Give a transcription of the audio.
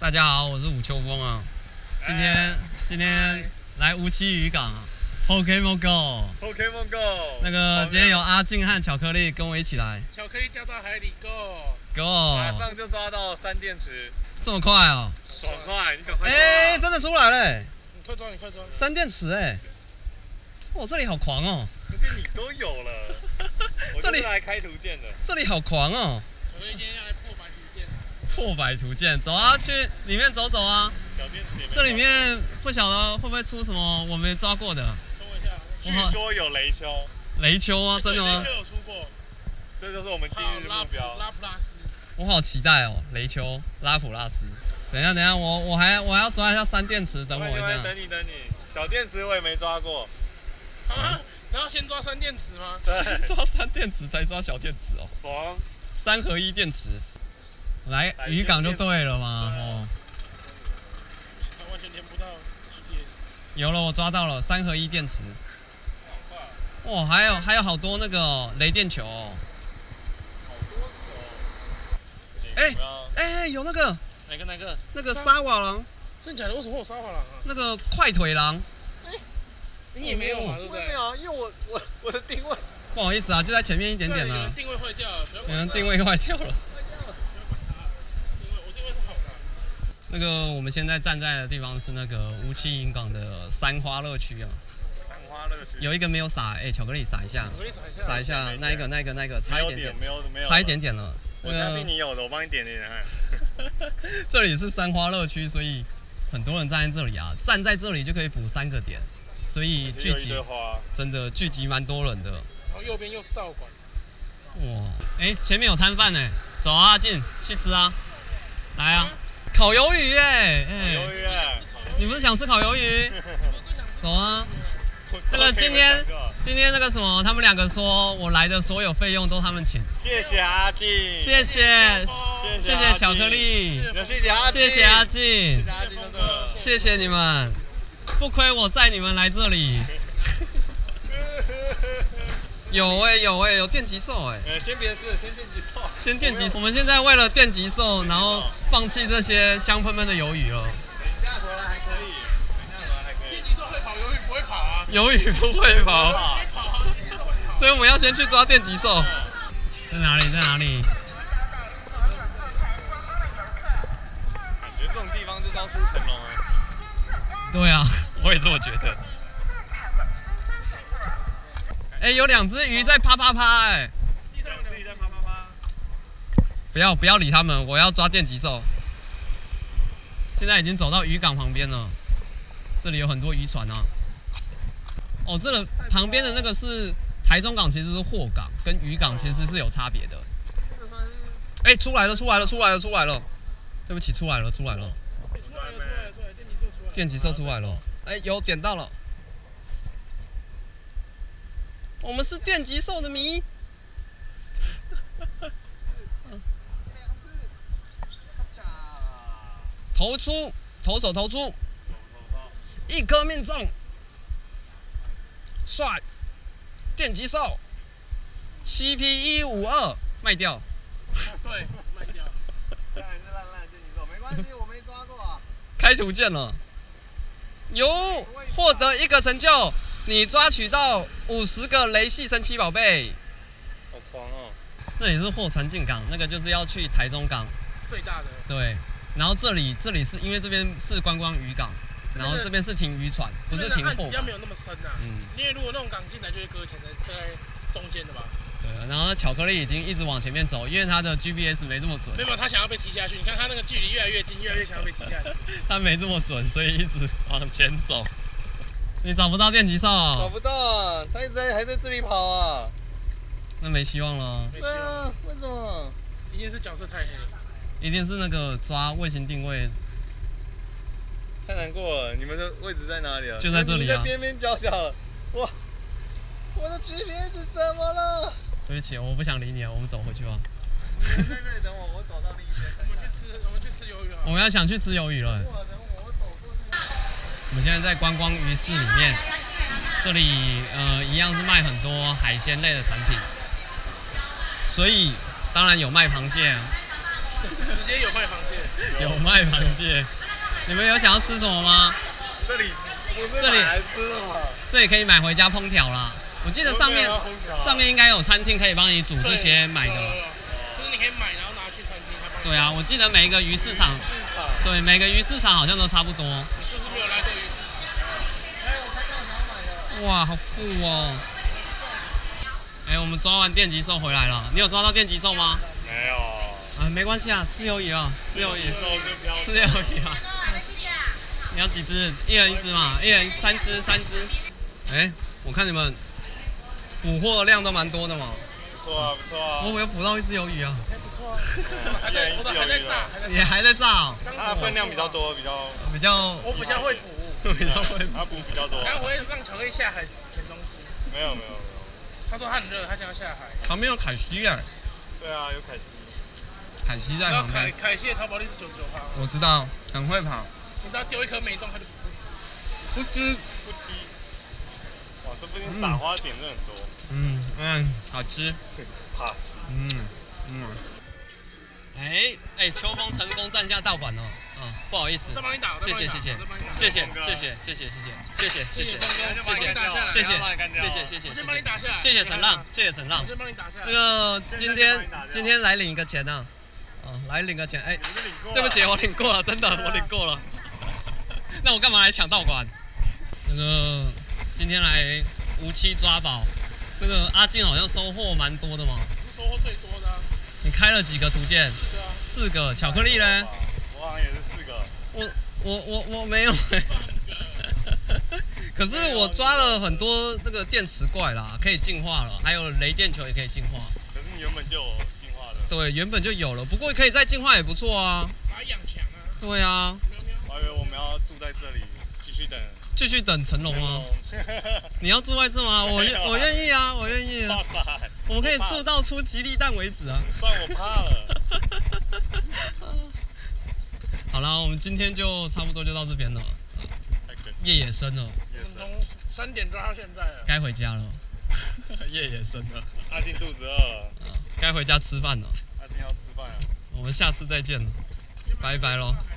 大家好，我是武秋风啊。今天来无期渔港 ，Pokémon Go。Pokémon Go。 那个今天有阿静和巧克力跟我一起来。 巧克力掉到海里 Go。 马上就抓到3电池。 这么快哦？ 爽快，你赶快抓。 哎，真的出来了。 你快抓，你快抓。 3电池哎。哇，这里好狂哦。 而且你都有了。我这里来开图鉴的。 这里好狂哦。 巧克力今天要来破白图鉴。 破百图鉴，走啊，去里面走走啊。 小电池。 这里面不晓得会不会出什么我没抓过的。 等我一下。 据说有雷丘。 雷丘啊，真的吗？ 雷丘有出过。 这就是我们今日的目标。 拉普拉斯。 我好期待哦，雷丘、拉普拉斯。等一下，我还要抓一下3电池，等我一下。 等你。小电池我也没抓过。 啊？然后先抓3电池吗？ 先抓3电池，再抓小电池哦。 爽。 3合1电池。来渔港就对了嘛，哦。 完全连不到 GPS。 有了，我抓到了3合1电池。哇，还有好多那个雷电球哦。 好多球。 哎，有那个哪个？ 那个沙瓦狼。 真假的？为什么会有沙瓦狼啊？ 那个快腿狼。 你也没有嘛，对不对？ 没有，因为我的定位。 不好意思啊，就在前面一点点了。 有人定位坏掉了。 有人定位坏掉了。 我定位是好的。 那个我们现在站在的地方是那个无期渔港的3花乐区啊。 3花乐区。 有一个没有撒，巧克力撒一下。撒一下，那一个，差一点点。 没有。 差一点点了。 我相信你有的，我帮你点看。 这里是3花乐区，所以很多人站在这里啊，站在这里就可以捕3个点，所以聚集真的聚集蛮多人的。 然后右边又是道馆。 哇，前面有摊贩呢，走啊，阿进去吃啊，来啊，烤鱿鱼鱿鱼你不是想吃烤鱿鱼？走啊。那个今天那个什么，他们2个说我来的所有费用都他们请。 谢谢阿静， 谢谢巧克力， 谢谢阿静， 谢谢你们，不亏我载你们来这里。有电极兽先别试，先电极兽。 我们现在为了电极兽，然后放弃这些香喷喷的鱿鱼了。 等一下回来还可以。 电极兽会跑，鱿鱼不会跑啊。 鱿鱼不会跑，所以我们要先去抓电极兽。在哪里？ 感觉这种地方就是要出成龙对啊，我也这么觉得。有2只鱼在啪。不要理他们，我要抓电极兽。现在已经走到渔港旁边了，这里有很多渔船啊。这个旁边的那个是台中港，其实是货港，跟渔港其实是有差别的。出来了！对不起，出来了！电极兽出来了！有点到了。我们是电极兽的迷。投手投出，1颗命中，帅！电极兽 ，CP152 卖掉。 对，卖掉。 烂电极兽，没关系，我没抓过啊。 开图鉴了，获得1个成就，你抓取到50个雷系神奇宝贝。 好狂哦！ 这里是货船进港，那个就是要去台中港最大的。 对。然后这里是因为这边是观光渔港，然后这边是停渔船，不是停货港。 比较没有那么深啊。因为如果那种港进来就会搁浅在中间的吧。 对，然后巧克力已经一直往前面走，因为他的 GPS 没这么准。 没有，他想要被踢下去。你看他那个距离越来越近，越来越想要被踢下去。 他没这么准，所以一直往前走。你找不到电极兽？ 找不到啊，他一直还在这里跑啊。 那没希望了。 对啊，为什么？ 一定是角色太黑。 一定是那个抓卫星定位， 太难过了。你们的位置在哪里啊？ 就在这里啊。 你在边边角角了，哇！我的 GPS 怎么了？ 对不起，我不想理你了，我们走回去吧。 你们在这里等我，我走到另一边。 我们去吃鱿鱼啊！ 我们要想去吃鱿鱼了。我们现在在观光鱼市里面，这里一样是卖很多海鲜类的产品，所以当然有卖螃蟹， 直接有卖螃蟹。 有卖螃蟹。你们有想要吃什么吗？ 这里不是这里买来吃的吗？ 这里可以买回家烹调啦。我记得上面应该有餐厅可以帮你煮这些买的。 就是你可以买，然后拿去餐厅，他帮你。 对啊，我记得每一个鱼市场，对每个鱼市场好像都差不多。 你是不是没有来过鱼市场？哎，我看到想买的。 哇，好酷哦！哎，我们抓完电极兽回来了，你有抓到电极兽吗？ 没有。 啊，没关系啊，自由鱼啊，自由鱼，自由鱼啊。你要几只？一人一只嘛，一人3只。哎，我看你们捕获的量都蛮多的嘛。 不错啊，不错啊。 我有捕到1只鱿鱼啊。 还不错啊。我的还在炸， 也还在炸哦。 它的分量比较多，比较。 我比较会捕， 比较会。 它捕比较多。 刚我会让巧克力下海捡东西。 没有。 他说他很热，他想要下海。 旁边有凯西耶。 对啊，有凯西。 凯西在旁边。 凯西的淘宝率是99%。 我知道，很会跑。 你只要丢一颗没中，他就不知。 哇，这附近撒花点真的很多。 好吃。 怕吃。 秋风成功占下道馆哦。不好意思。 再帮你打。 谢谢。我先帮你打下来。 谢谢陈浪。 我先帮你打下来。 那个今天来领一个钱呢。来领个钱。哎，对不起，我领过了，真的我领过了。那我干嘛来抢道馆？那个今天来无期抓宝，那个阿进好像收获蛮多的嘛。 收获最多的。 你开了几个图鉴？4个。巧克力呢？ 我好像也是4个。 我没有。可是我抓了很多那个电池怪啦，可以进化了，还有雷电球也可以进化。 可是你原本就有进化的。 对，原本就有了，不过可以再进化也不错啊。 把它养强啊。 对啊。 我以为我们要住在这里，继续等成龙吗？你要住在这吗？我愿意啊，我愿意。 哇塞！ 我们可以住到出吉利蛋为止啊。 算我怕了。 好了，我们今天就差不多就到这边了。夜也深了。 从3点抓到现在了。 该回家了。夜也深了。 阿进肚子饿了。 该回家吃饭了。 阿进要吃饭了。 我们下次再见了，拜拜喽。